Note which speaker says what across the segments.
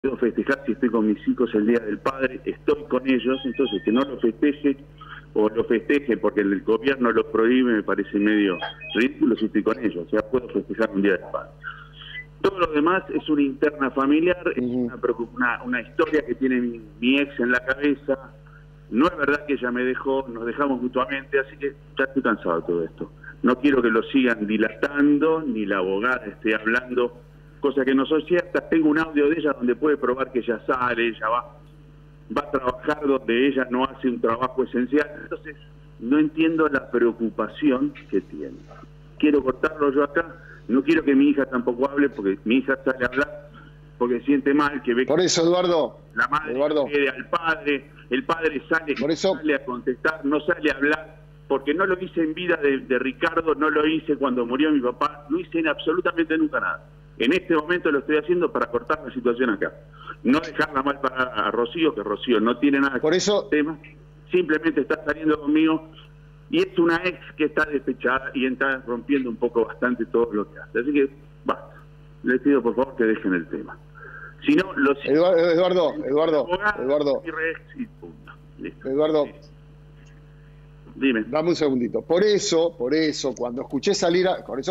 Speaker 1: puedo festejar si estoy con mis hijos el Día del Padre, estoy con ellos, entonces que no lo festeje o lo festeje porque el gobierno lo prohíbe me parece medio ridículo si estoy con ellos, o sea, puedo festejar un Día del Padre. Todo lo demás es una interna familiar, es una historia que tiene mi ex en la cabeza. No es verdad que ella me dejó, nos dejamos mutuamente, así que ya estoy cansado de todo esto. No quiero que lo sigan dilatando, ni la abogada esté hablando cosas que no son ciertas. Tengo un audio de ella donde puede probar que ella sale, ella va a trabajar donde ella no hace un trabajo esencial. Entonces, no entiendo la preocupación que tiene. Quiero cortarlo yo acá. No quiero que mi hija tampoco hable, porque mi hija sale a hablar porque siente mal, que ve
Speaker 2: por eso, Eduardo,
Speaker 1: la madre pide al padre, el padre sale, sale a contestar, no sale a hablar, porque no lo hice en vida de Ricardo, no lo hice cuando murió mi papá, no hice absolutamente nunca nada. En este momento lo estoy haciendo para cortar la situación acá. No dejarla mal para a Rocío, que Rocío no tiene nada que ver con el tema, simplemente está saliendo conmigo. Y es una ex que está despechada y está rompiendo un poco bastante todo lo que hace. Así que, basta. Les pido por favor que dejen el tema. Si no, los...
Speaker 2: Eduardo.
Speaker 1: Dime.
Speaker 2: Dame un segundito. Por eso, cuando escuché salir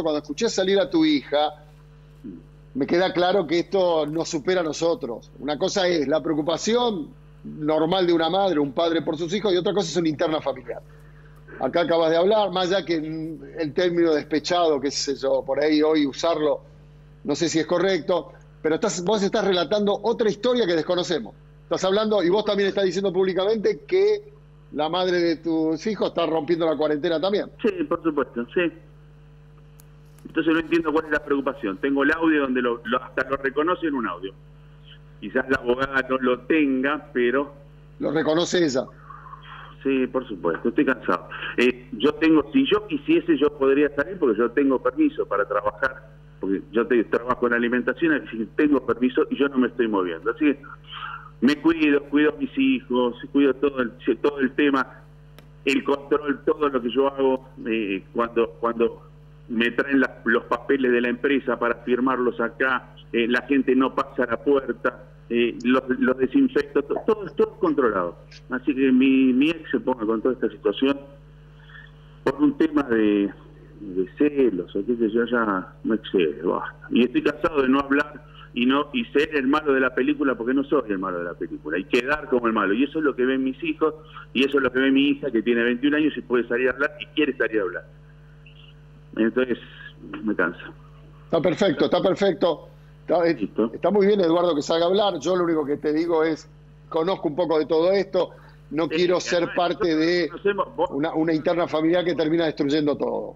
Speaker 2: a tu hija, me queda claro que esto nos supera a nosotros. Una cosa es la preocupación normal de una madre, un padre por sus hijos, y otra cosa es una interna familiar. Acá acabas de hablar, más allá que el término despechado, qué sé yo, por ahí hoy usarlo, no sé si es correcto, pero vos estás relatando otra historia que desconocemos. Estás hablando, y vos también estás diciendo públicamente que la madre de tus hijos está rompiendo la cuarentena también.
Speaker 1: Sí, por supuesto, sí. Entonces no entiendo cuál es la preocupación. Tengo el audio donde hasta lo reconoce en un audio. Quizás la abogada no lo tenga, pero...
Speaker 2: Lo reconoce ella.
Speaker 1: Sí, por supuesto, estoy cansado. Si yo quisiese, yo podría salir porque yo tengo permiso para trabajar, porque yo trabajo en alimentación, así que tengo permiso y yo no me estoy moviendo. Así que me cuido a mis hijos, cuido todo el tema, el control, todo lo que yo hago cuando me traen los papeles de la empresa para firmarlos acá, la gente no pasa a la puerta. Los desinfecto, todo es controlado. Así que mi ex se ponga con toda esta situación por un tema de celos, o qué sé yo, ya me excedo, basta. Y estoy cansado de no hablar y ser el malo de la película, porque no soy el malo de la película, y quedar como el malo. Y eso es lo que ven mis hijos, y eso es lo que ve mi hija, que tiene 21 años y puede salir a hablar y quiere salir a hablar. Entonces, me cansa.
Speaker 2: Está perfecto. Está muy bien, Eduardo, que salga a hablar. Yo lo único que te digo es, conozco un poco de todo esto, no quiero ser parte de una interna familiar que termina destruyendo todo.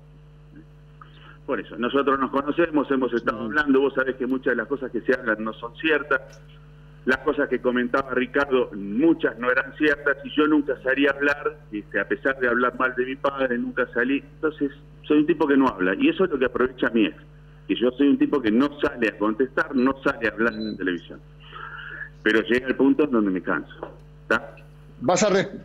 Speaker 1: Por eso, nosotros nos conocemos, hemos estado hablando, vos sabés que muchas de las cosas que se hablan no son ciertas, las cosas que comentaba Ricardo, muchas no eran ciertas, y yo nunca salí a hablar, a pesar de hablar mal de mi padre, nunca salí. Entonces, soy un tipo que no habla, y eso es lo que aprovecha mi ex. Que yo soy un tipo que no sale a contestar, no sale a hablar en televisión. Pero llega el punto en donde me canso. ¿Está?
Speaker 2: ¿Vas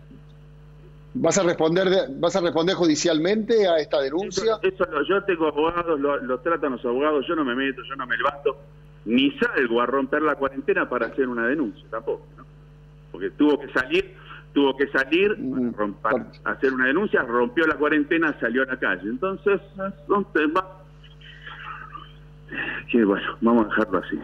Speaker 2: a responder judicialmente a esta denuncia?
Speaker 1: Yo tengo abogados, lo tratan los abogados, yo no me meto, yo no me levanto, ni salgo a romper la cuarentena para hacer una denuncia, tampoco, ¿no? Porque tuvo que salir para hacer una denuncia, rompió la cuarentena, salió a la calle. Entonces, son temas que, bueno, vamos a dejarlo así.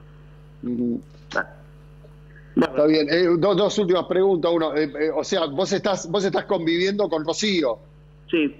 Speaker 2: Está bien. Dos últimas preguntas. Uno, o sea, vos estás conviviendo con Rocío.
Speaker 1: Sí.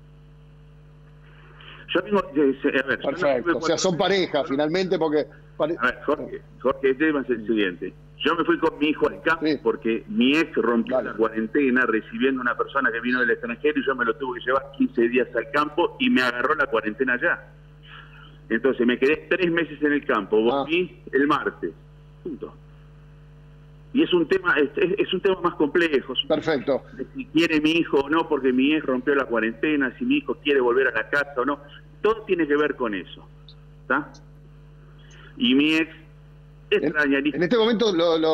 Speaker 1: Yo tengo... a ver,
Speaker 2: perfecto. O sea, son pareja, finalmente, porque...
Speaker 1: A ver, Jorge, el tema es el siguiente. Yo me fui con mi hijo al campo porque mi ex rompió la cuarentena recibiendo una persona que vino del extranjero y yo me lo tuve que llevar 15 días al campo y me agarró la cuarentena allá. Entonces me quedé 3 meses en el campo, volví el martes, punto. Y es un tema más complejo.
Speaker 2: Perfecto.
Speaker 1: Si quiere mi hijo o no, porque mi ex rompió la cuarentena, si mi hijo quiere volver a la casa o no, todo tiene que ver con eso, ¿está? Y mi ex extraña.
Speaker 2: En este momento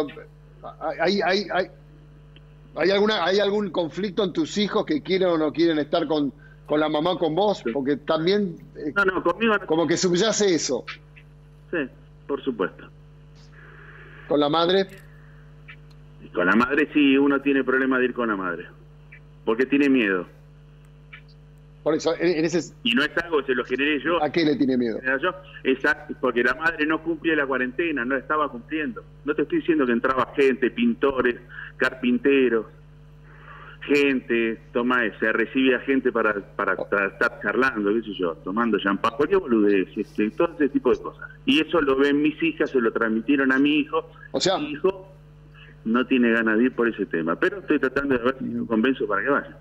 Speaker 2: ¿hay algún conflicto en tus hijos que quieren o no quieren estar con la mamá, con vos? Porque también
Speaker 1: conmigo no.
Speaker 2: Como que subyace eso.
Speaker 1: Sí, por supuesto.
Speaker 2: ¿Con la madre?
Speaker 1: Y con la madre sí, uno tiene problema de ir con la madre, porque tiene miedo.
Speaker 2: Por eso,
Speaker 1: Y no es algo que se lo generé yo.
Speaker 2: ¿A qué le tiene miedo?
Speaker 1: Exacto, porque la madre no cumplía la cuarentena, no estaba cumpliendo. No te estoy diciendo que entraba gente, pintores, carpinteros, gente, se recibía gente para estar charlando, qué sé yo, tomando champán, cualquier boludez, todo ese tipo de cosas. Y eso lo ven mis hijas, se lo transmitieron a mi hijo.
Speaker 2: O sea,
Speaker 1: mi hijo no tiene ganas de ir por ese tema, pero estoy tratando de ver si lo convenzo para que vaya.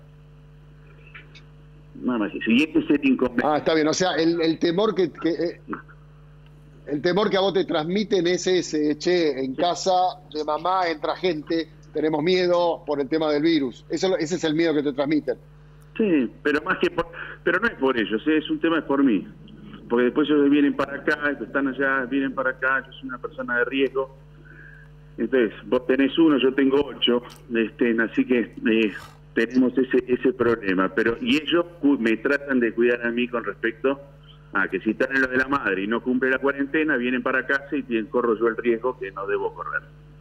Speaker 1: Nada más. Y este es el inconveniente.
Speaker 2: Ah, está bien. O sea, el temor el temor que a vos te transmiten es ese, che, en casa de mamá entra gente, tenemos miedo por el tema del virus. Ese es el miedo que te transmiten.
Speaker 1: Sí, pero pero no es por ellos, es un tema, es por mí. Porque después ellos vienen para acá, están allá, vienen para acá, yo soy una persona de riesgo. Entonces, vos tenés 1, yo tengo 8, así que tenemos ese problema. Y ellos me tratan de cuidar a mí con respecto a que si están en lo de la madre y no cumple la cuarentena, vienen para casa y corro yo el riesgo que no debo correr.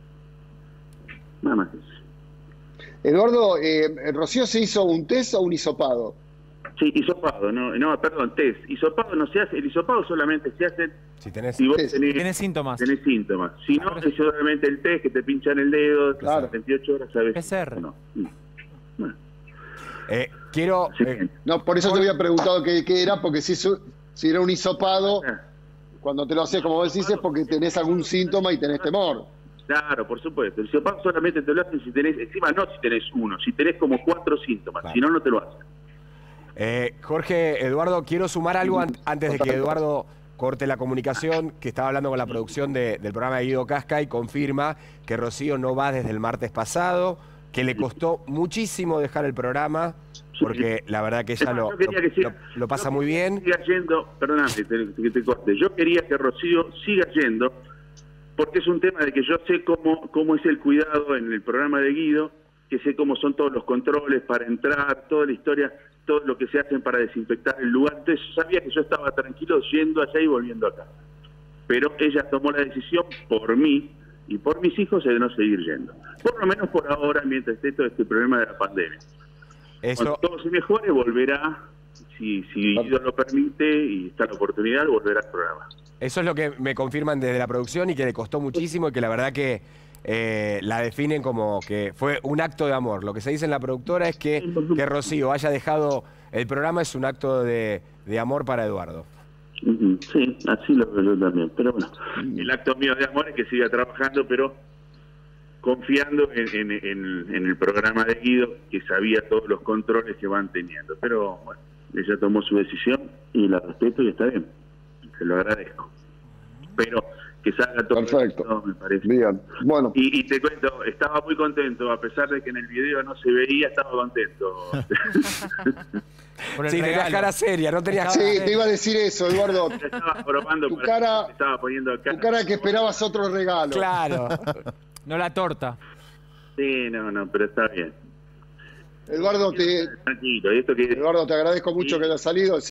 Speaker 1: Nada más eso.
Speaker 2: Eduardo, ¿Rocío se hizo un test o un hisopado?
Speaker 1: Sí, hisopado, perdón, test. Hisopado no se hace, el hisopado solamente se hace si vos tenés
Speaker 3: síntomas.
Speaker 1: Tenés síntomas. Si no, es solamente el test que te pinchan el dedo,
Speaker 2: claro.
Speaker 1: 28 horas, ¿sabes?
Speaker 3: PCR.
Speaker 1: No. Bueno.
Speaker 4: Quiero...
Speaker 2: no, por eso te había preguntado qué era, porque si era un hisopado, cuando te lo haces, como vos decís, es porque tenés algún síntoma y tenés temor.
Speaker 1: Claro, por supuesto. El hisopado solamente te lo hacen si tenés, encima no si tenés 1, si tenés como 4 síntomas, claro. Si no, no te lo hacen.
Speaker 4: Jorge, Eduardo, quiero sumar algo antes de que Eduardo corte la comunicación, que estaba hablando con la producción del programa de Guido Casca y confirma que Rocío no va desde el martes pasado, que le costó muchísimo dejar el programa, porque la verdad que ella lo pasa muy bien.
Speaker 1: Siga yendo, perdóname que te corte, yo quería que Rocío siga yendo, porque es un tema de que yo sé cómo es el cuidado en el programa de Guido, que sé cómo son todos los controles para entrar, toda la historia, todo lo que se hacen para desinfectar el lugar. Entonces sabía que yo estaba tranquilo yendo allá y volviendo acá. Pero ella tomó la decisión por mí y por mis hijos de no seguir yendo. Por lo menos por ahora, mientras esté todo este problema de la pandemia. Cuando todo se mejore, volverá, si Guido lo permite y está la oportunidad, volverá al programa.
Speaker 4: Eso es lo que me confirman desde la producción y que le costó muchísimo y que la verdad que la definen como que fue un acto de amor. Lo que se dice en la productora es que Rocío haya dejado el programa es un acto de amor para Eduardo.
Speaker 1: Sí, así lo veo yo también. Pero bueno, el acto mío de amor es que siga trabajando, pero confiando en el programa de Guido, que sabía todos los controles que van teniendo. Pero bueno, ella tomó su decisión y la respeto y está bien. Se lo agradezco. Pero que salga todo.
Speaker 2: Perfecto.
Speaker 1: Me parece.
Speaker 2: Bien. Bueno.
Speaker 1: Y te cuento, estaba muy contento, a pesar de que en el video no se veía, estaba contento.
Speaker 4: Sí, tenías cara seria, no tenías
Speaker 2: cara seria. Te iba a decir eso, Eduardo.
Speaker 1: Estaba probando
Speaker 2: tu cara,
Speaker 1: estaba poniendo acá.
Speaker 2: Tu cara que esperabas otro regalo.
Speaker 4: Claro.
Speaker 3: No la torta.
Speaker 1: Sí, no, pero está bien.
Speaker 2: Eduardo,
Speaker 1: tranquilo. ¿Y esto que...
Speaker 2: Eduardo, te agradezco mucho que hayas salido.